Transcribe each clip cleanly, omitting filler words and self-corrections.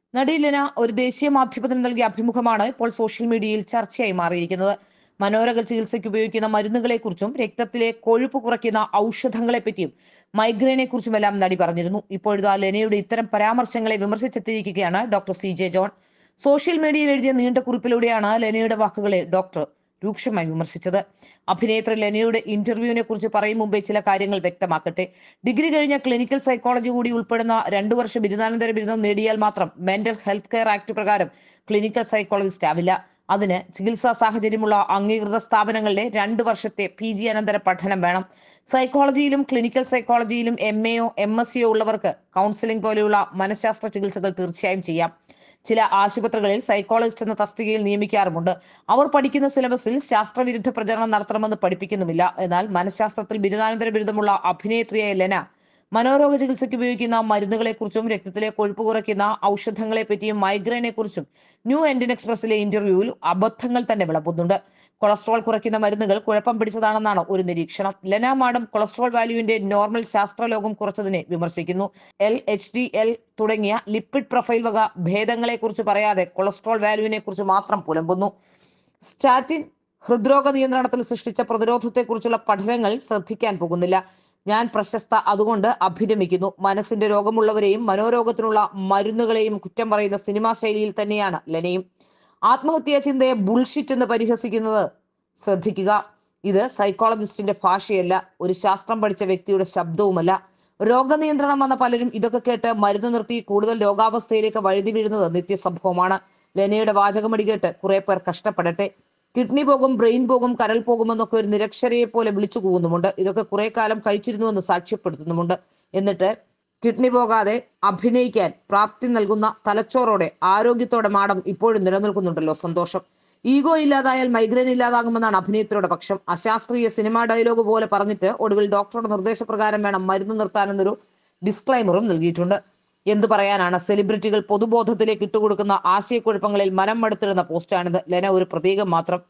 നടി ലെന ഒരു ദേശീയ മാധ്യമത്തിന് നൽകിയ അഭിമുഖമാണ് ഇപ്പോൾ സോഷ്യൽ മീഡിയയിൽ ചർച്ചയായി മാറിയിരിക്കുന്നത്. മനോരോഗ ചികിത്സയ്ക്ക് ഉപയോഗിക്കുന്ന മരുന്നുകളെക്കുറിച്ചും രക്തത്തിലെ കൊഴുപ്പ് കുറയ്ക്കുന്ന ഔഷധങ്ങളെപ്പറ്റിയും മൈഗ്രെയിനെ കുറിച്ചുമെല്ലാം നടി പറഞ്ഞിരുന്നു. ഇപ്പോഴിതാ ലെനയുടെ ഇത്തരം പരാമർശങ്ങളെ വിമർശിച്ചെത്തിയിരിക്കുകയാണ് ഡോക്ടർ CJ ജോൺ. സോഷ്യൽ മീഡിയയിൽ എഴുതിയ നീണ്ട കുറിപ്പിലൂടെയാണ് ലെനയുടെ വാക്കുകളെ ഡോക്ടർ രൂക്ഷമായി വിമർശിച്ചത്. അഭിനേത്രി ലെനയുടെ ഇന്റർവ്യൂവിനെ കുറിച്ച് പറയും മുമ്പേ ചില കാര്യങ്ങൾ വ്യക്തമാക്കട്ടെ. ഡിഗ്രി കഴിഞ്ഞ ക്ലിനിക്കൽ സൈക്കോളജി കൂടി ഉൾപ്പെടുന്ന 2 വർഷ ബിരുദാനന്തര ബിരുദം നേടിയാൽ മാത്രം മെന്റൽ ഹെൽത്ത് കെയർ ആക്ട് പ്രകാരം ക്ലിനിക്കൽ സൈക്കോളജിസ്റ്റ് ആവില്ല. അതിന് ചികിത്സാ സാഹചര്യമുള്ള അംഗീകൃത സ്ഥാപനങ്ങളിലെ 2 വർഷത്തെ PG അനന്തര പഠനം വേണം. സൈക്കോളജിയിലും ക്ലിനിക്കൽ സൈക്കോളജിയിലും MAയോ MSCയോ ഉള്ളവർക്ക് കൗൺസിലിംഗ് പോലെയുള്ള മനഃശാസ്ത്ര ചികിത്സകൾ തീർച്ചയായും ചെയ്യാം. ചില ആശുപത്രികളിൽ സൈക്കോളജിസ്റ്റ് എന്ന തസ്തികയിൽ നിയമിക്കാറുമുണ്ട്. അവർ പഠിക്കുന്ന സിലബസിൽ ശാസ്ത്രവിരുദ്ധ പ്രചരണം നടത്തണമെന്ന് പഠിപ്പിക്കുന്നുമില്ല. എന്നാൽ മനഃശാസ്ത്രത്തിൽ ബിരുദാനന്തര ബിരുദമുള്ള അഭിനേത്രിയായ ലെന മനോരോഗ ചികിത്സയ്ക്ക് ഉപയോഗിക്കുന്ന മരുന്നുകളെക്കുറിച്ചും രക്തത്തിലെ കൊഴുപ്പ് കുറയ്ക്കുന്ന ഔഷധങ്ങളെ പറ്റിയും മൈഗ്രെയിനെ കുറിച്ചും ന്യൂ ഇന്ത്യൻ എക്സ്പ്രസിലെ ഇന്റർവ്യൂവിൽ അബദ്ധങ്ങൾ തന്നെ വിളമ്പുന്നുണ്ട്. കൊളസ്ട്രോൾ കുറയ്ക്കുന്ന മരുന്നുകൾ കുഴപ്പം പിടിച്ചതാണെന്നാണ് ഒരു നിരീക്ഷണം. ലെന മാഡം കൊളസ്ട്രോൾ വാല്യൂവിന്റെ നോർമൽ ശാസ്ത്രലോകം കുറച്ചതിനെ വിമർശിക്കുന്നു. LHDL തുടങ്ങിയ ലിപ്പിഡ് പ്രൊഫൈൽ വക ഭേദങ്ങളെ കുറിച്ച് പറയാതെ കൊളസ്ട്രോൾ വാല്യൂവിനെ കുറിച്ച് മാത്രം പുലമ്പുന്നു. സ്റ്റാറ്റിൻ ഹൃദ്രോഗ നിയന്ത്രണത്തിൽ സൃഷ്ടിച്ച പ്രതിരോധത്തെക്കുറിച്ചുള്ള പഠനങ്ങൾ ശ്രദ്ധിക്കാൻ പോകുന്നില്ല. ഞാൻ പ്രശസ്ത, അതുകൊണ്ട് അഭിരമിക്കുന്നു. മനസ്സിന്റെ രോഗമുള്ളവരെയും മനോരോഗത്തിനുള്ള മരുന്നുകളെയും കുറ്റം പറയുന്ന സിനിമാ ശൈലിയിൽ തന്നെയാണ് ലെനയും. ആത്മഹത്യാ ചിന്തയെ ബുൾഷിറ്റ് എന്ന് പരിഹസിക്കുന്നത് ശ്രദ്ധിക്കുക. ഇത് സൈക്കോളജിസ്റ്റിന്റെ ഭാഷയല്ല, ഒരു ശാസ്ത്രം പഠിച്ച വ്യക്തിയുടെ ശബ്ദവുമല്ല. രോഗനിയന്ത്രണം വന്ന പലരും ഇതൊക്കെ കേട്ട് മരുന്ന് നിർത്തി കൂടുതൽ രോഗാവസ്ഥയിലേക്ക് വഴുതി വീഴുന്നത് നിത്യസംഭവമാണ്. ലെനയുടെ വാചകമടി കേട്ട് കുറെ പേർ കഷ്ടപ്പെടട്ടെ. കിഡ്നി പോകും, ബ്രെയിൻ പോകും, കരൾ പോകുമെന്നൊക്കെ ഒരു നിരക്ഷരയെ പോലെ വിളിച്ചു പോകുന്നുമുണ്ട്. ഇതൊക്കെ കുറെ കാലം കഴിച്ചിരുന്നുവെന്ന് സാക്ഷ്യപ്പെടുത്തുന്നുമുണ്ട്. എന്നിട്ട് കിഡ്നി പോകാതെ അഭിനയിക്കാൻ പ്രാപ്തി നൽകുന്ന തലച്ചോറോടെ ആരോഗ്യത്തോടെ മാഡം ഇപ്പോഴും നിലനിൽക്കുന്നുണ്ടല്ലോ, സന്തോഷം. ഈഗോ ഇല്ലാതായാൽ മൈഗ്രെയിൻ ഇല്ലാതാകുമെന്നാണ് അഭിനേത്രിയുടെ പക്ഷം. അശാസ്ത്രീയ സിനിമാ ഡയലോഗ് പോലെ പറഞ്ഞിട്ട് ഒടുവിൽ ഡോക്ടറുടെ നിർദ്ദേശപ്രകാരം വേണം മരുന്ന് നിർത്താനെന്നൊരു ഡിസ്ക്ലൈമറും നൽകിയിട്ടുണ്ട്. എന്തു പറയാനാണ്, സെലിബ്രിറ്റികൾ പൊതുബോധത്തിലേക്ക് ഇട്ടുകൊടുക്കുന്ന ആശയക്കുഴപ്പങ്ങളിൽ മനം മടുത്തിടുന്ന പോസ്റ്റാണിത്. ലെന ഒരു പ്രതീകം മാത്രം.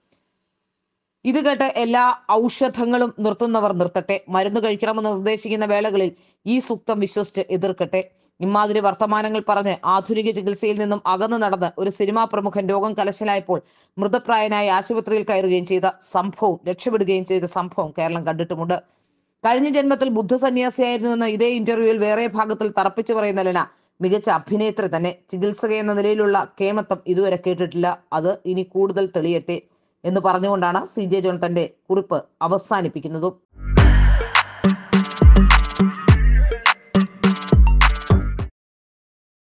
ഇത് കേട്ട് എല്ലാ ഔഷധങ്ങളും നിർത്തുന്നവർ നിർത്തട്ടെ. മരുന്ന് കഴിക്കണമെന്ന് നിർദ്ദേശിക്കുന്ന വേളകളിൽ ഈ സൂക്തം വിശ്വസിച്ച് എതിർക്കട്ടെ. ഇമാതിരി വർത്തമാനങ്ങൾ പറഞ്ഞ് ആധുനിക ചികിത്സയിൽ നിന്നും അകന്നു നടന്ന് ഒരു സിനിമാ പ്രമുഖൻ രോഗം കലശലായപ്പോൾ മൃതപ്രായനായ ആശുപത്രിയിൽ കയറുകയും രക്ഷപ്പെടുകയും ചെയ്ത സംഭവം കേരളം കണ്ടിട്ടുമുണ്ട്. കഴിഞ്ഞ ജന്മത്തിൽ ബുദ്ധസന്യാസിയായിരുന്നുവെന്ന് ഇതേ ഇന്റർവ്യൂവിൽ വേറെ ഭാഗത്തിൽ തറപ്പിച്ചു പറയുന്ന ലെന മികച്ച അഭിനേത്രി തന്നെ. ചികിത്സക എന്ന നിലയിലുള്ള കേമത്വം ഇതുവരെ കേട്ടിട്ടില്ല. അത് ഇനി കൂടുതൽ തെളിയട്ടെ എന്ന് പറഞ്ഞുകൊണ്ടാണ് CJ ജോൺ തന്റെ കുറിപ്പ് അവസാനിപ്പിക്കുന്നതും.